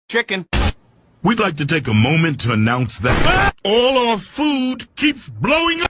chicken. We'd like to take a moment to announce that all our food keeps blowing up.